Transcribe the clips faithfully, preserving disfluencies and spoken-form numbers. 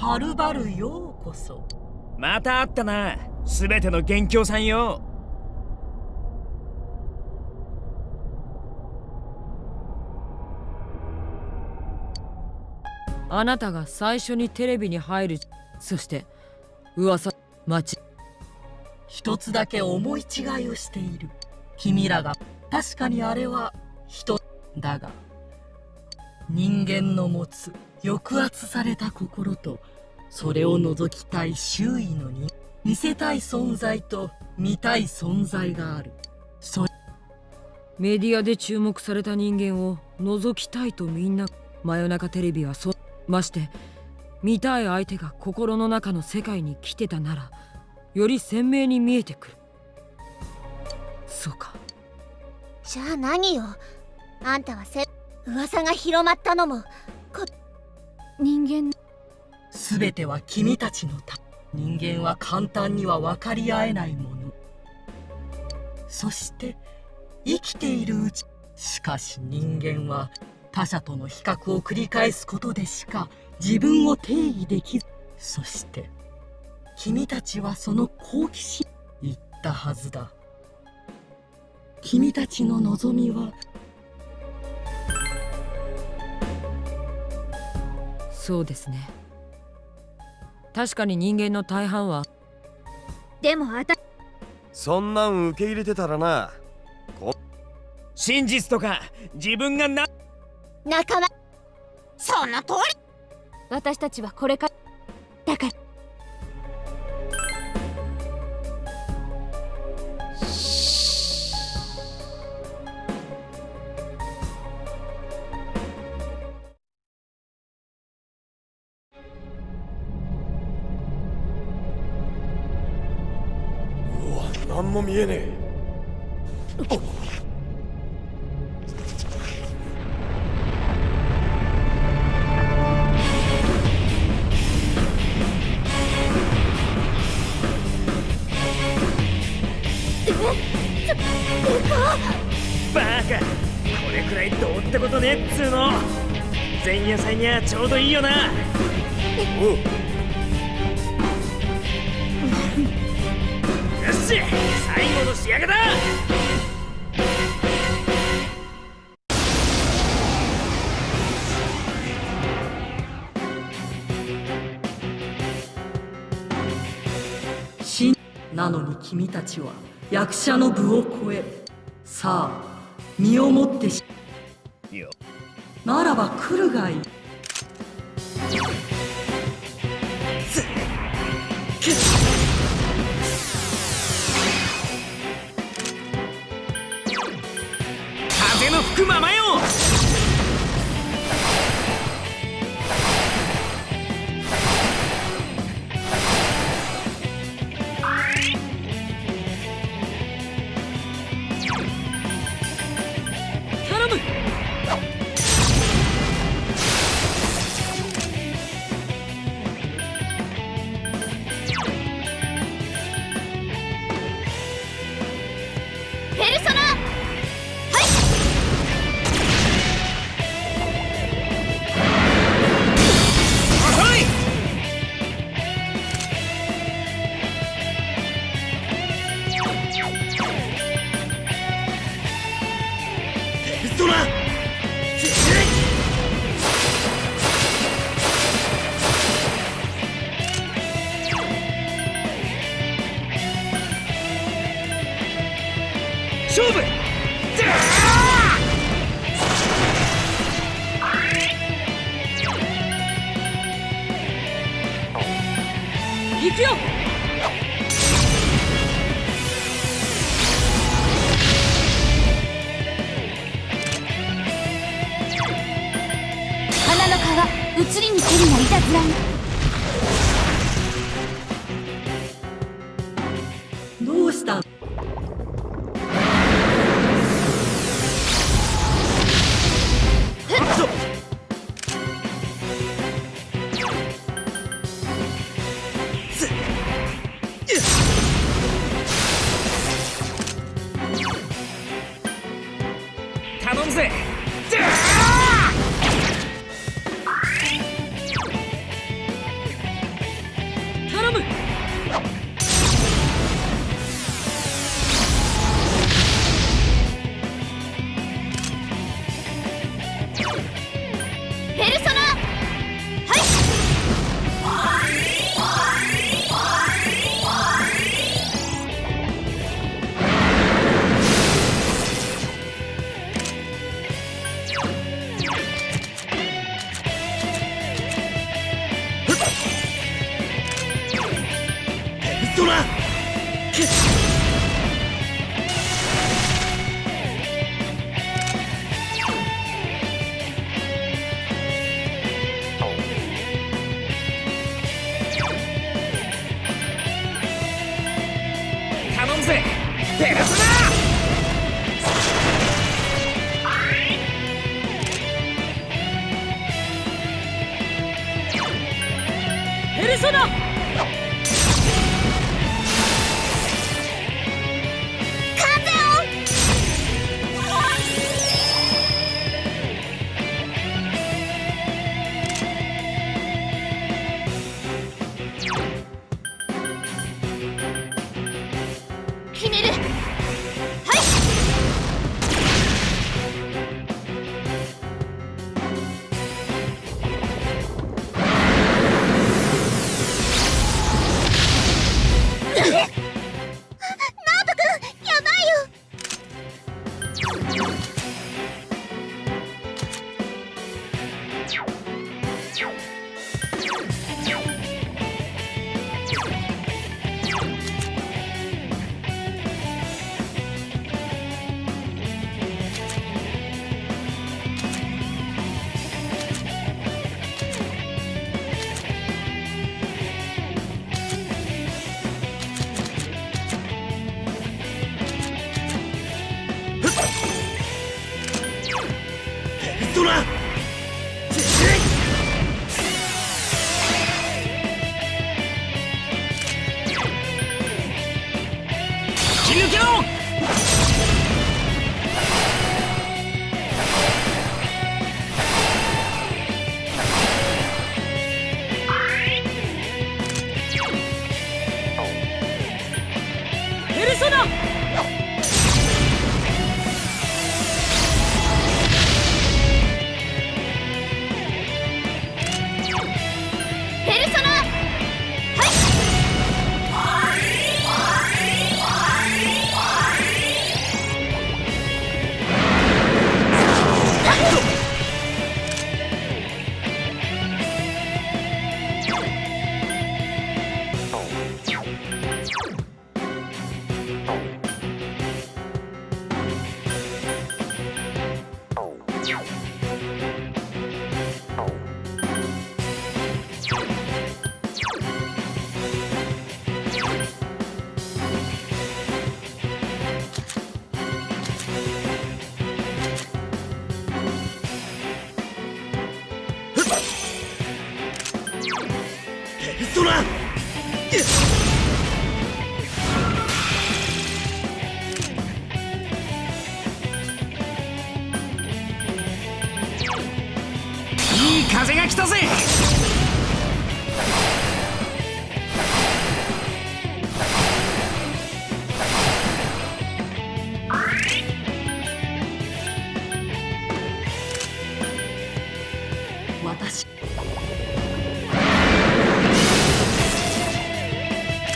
はるばるようこそ。 また会ったな、すべての元凶さんよ。 あなたが最初にテレビに入る。そして噂待ち。 一つだけ思い違いをしている。君らが確かにあれは人だが、人間の持つ抑圧された心と、それを覗きたい周囲のに見せたい存在と見たい存在がある。そメディアで注目された人間を覗きたいとみんな。真夜中テレビはそまして見たい相手が心の中の世界に来てたなら、より鮮明に見えてくる。そうか。 じゃあ何よ。あんたはせ噂が広まったのもこ人間。 全ては君たちのた。人間は簡単には分かり合えないもの。そして生きているうち、しかし人間は他者との比較を繰り返すことでしか自分を定義できず。そして君たちはその好奇心言ったはずだ。君たちの望みは。 そうですね。確かに人間の大半は。 でもあたそんなん受け入れてたらな。 真実とか自分がな仲間。 その通り。 私たちはこれからだから。 うわ、何も見えねえ。 バカ、これくらいどうってことねえっつうの。前夜祭にはちょうどいいよな。 おう。 よし、最後の仕上げだ。 死なのに君たちは役者の部を超え、さあ身をもってしよならば来るがいい。 風の吹くままよ。頼む。 ペルソナ。 ドラ勝負。行くよ。 花の皮移りにけりないたずらに。 どうしたん。 頼むぜ。 とな。頼むぜペルソナ。 ペルソナ。 決める。はい。 ドラ引き抜けろ。 ペルソナ。 ペルソナ。いい風が来たぜ。 私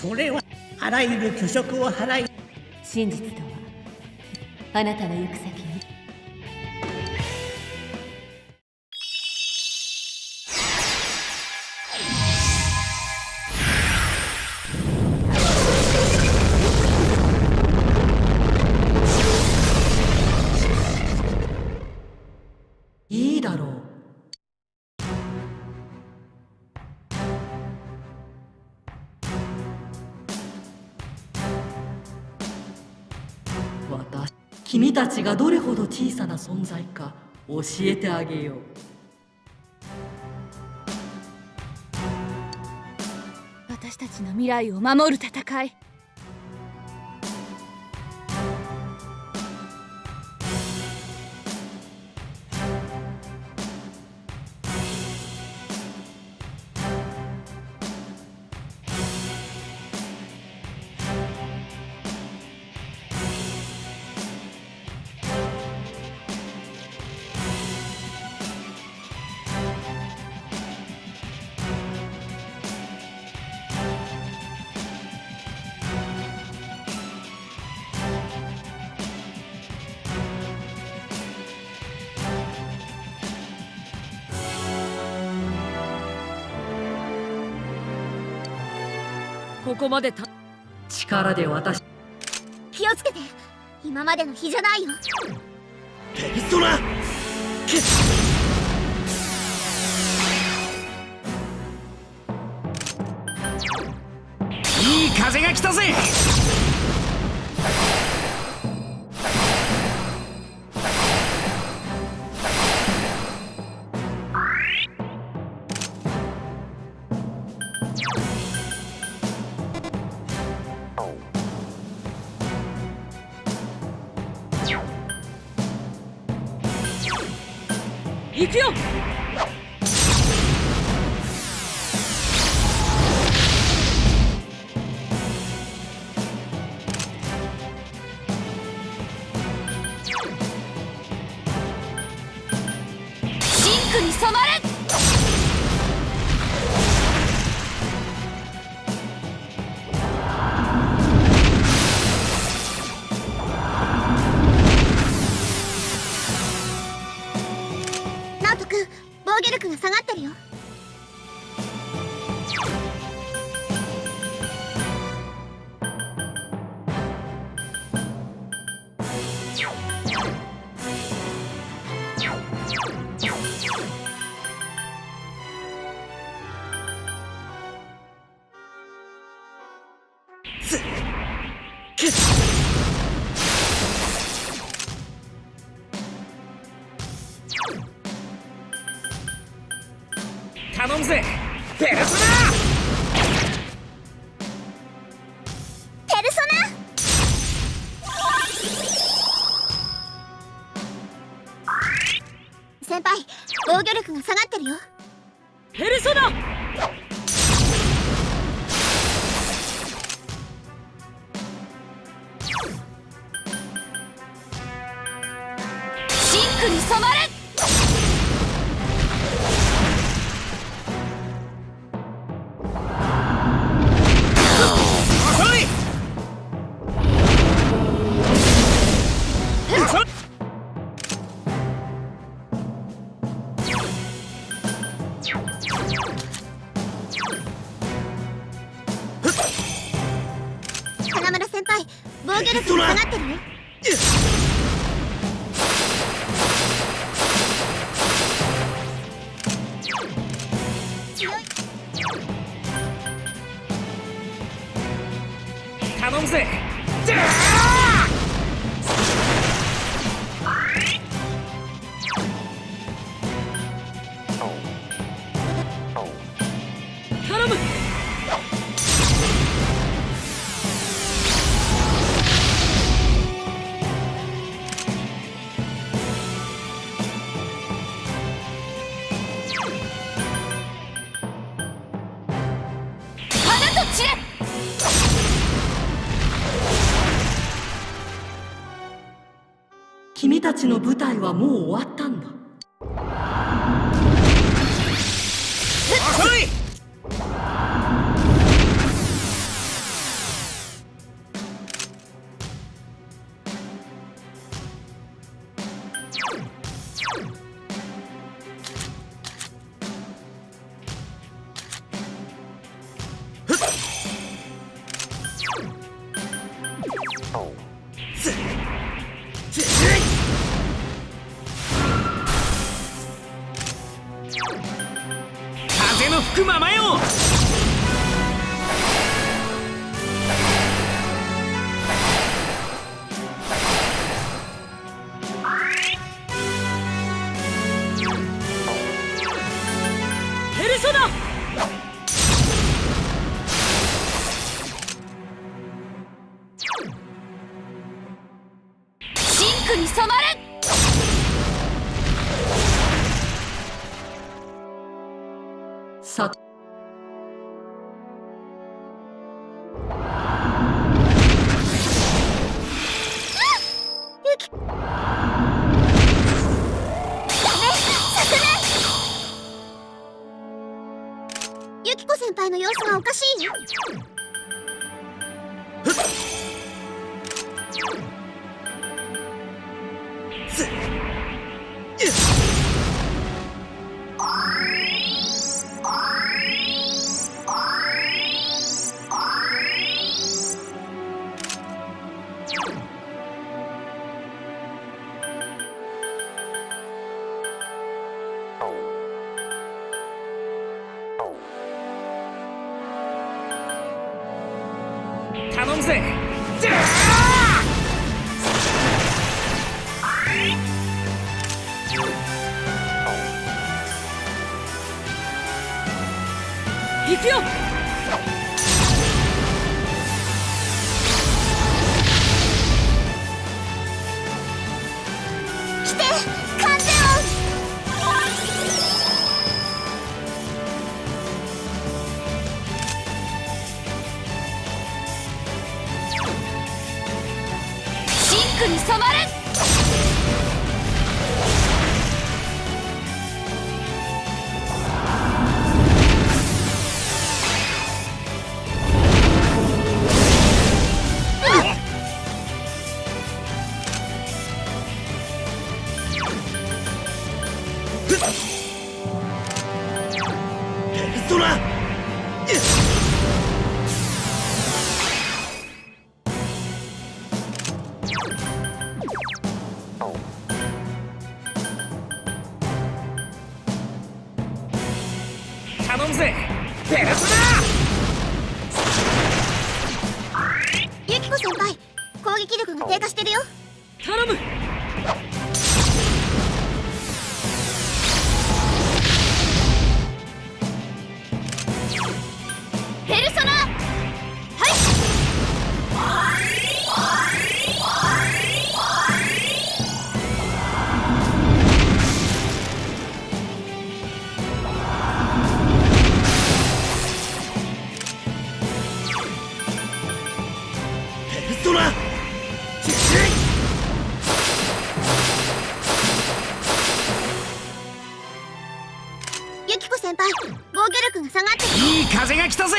それはあらゆる巨食を払い、 真実とはあなたの行く先に。 いいだろう。私、君たちがどれほど小さな存在か教えてあげよう。 私たちの未来を守る戦い。 ここまでた力で私。 気をつけて、今までの日じゃないよ。 ペリストラ。いい風が来たぜ。 行くよ。 真紅に染まれ。ナオト君、防御力が下がってるよ。 頼むぜ、ペルソナ。 ペルソナ。先輩、防御力が下がってるよ。 ペルソナ。 真紅に染まれ。花村先輩、防御力が下がってるよ。 頼むぜ。 頼む。 花と散れ。 君たちの舞台はもう終わったんだ。 遅い。 風の吹くままよ。 ペルソナ。 真紅に染まれ。 さユキ。ダメ、させない。ユキコ先輩の様子がおかしいよ。 頼むぜ。 行くよ。 来て、完全真紅に染まれ。 そら。頼むぜ、ペルソナ。 ユキコ先輩、攻撃力が低下してるよ。 頼む。 ペルソナ。はい。 ペルソナ。 ユキコ先輩、防御力が下がってる。 いい風が来たぜ。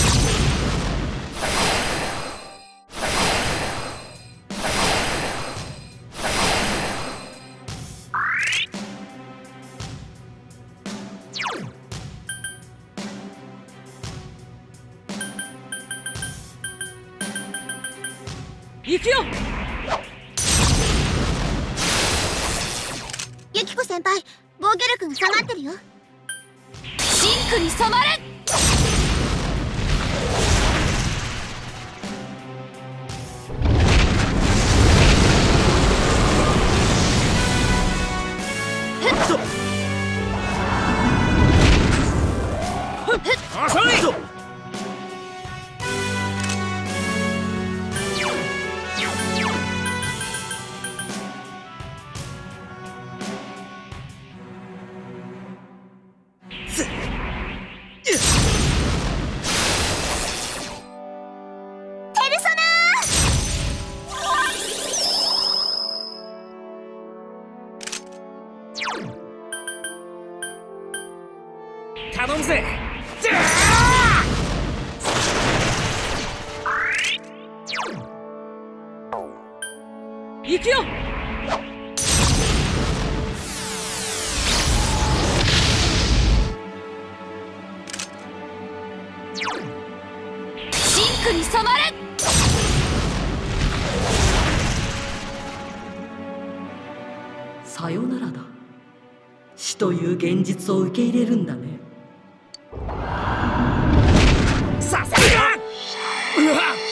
行くよ。 ユキコ先輩、防御力が下がってるよ。真紅に染まれ。 遅い。 ペルソナ。 頼むぜ。 行くよ。 真悪に染まれ。 さよならだ。死という現実を受け入れるんだね。 させるか。うわっ。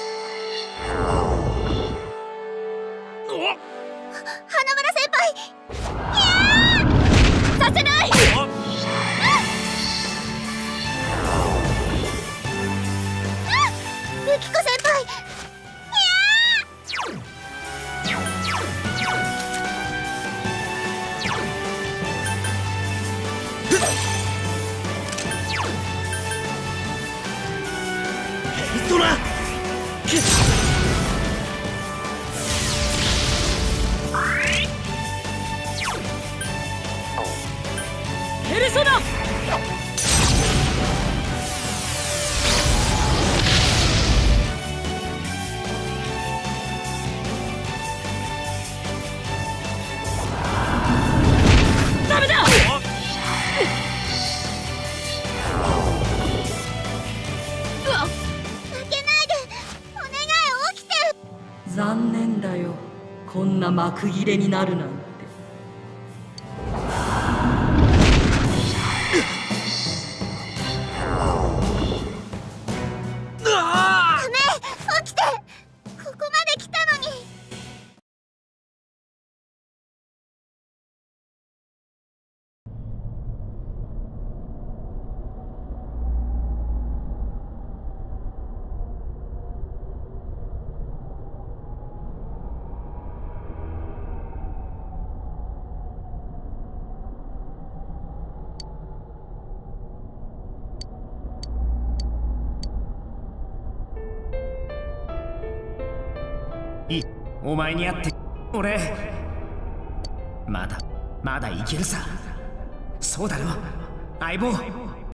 花村先輩、いやーさせない。ユキコ先輩、 トラ。 ペルソナ。ダメだ。 残念だよ、こんな幕切れになるなんて。 ダメ、起きて。ここまで来たのに。 いい、お前に会って俺まだまだいけるさ。そうだろ相棒。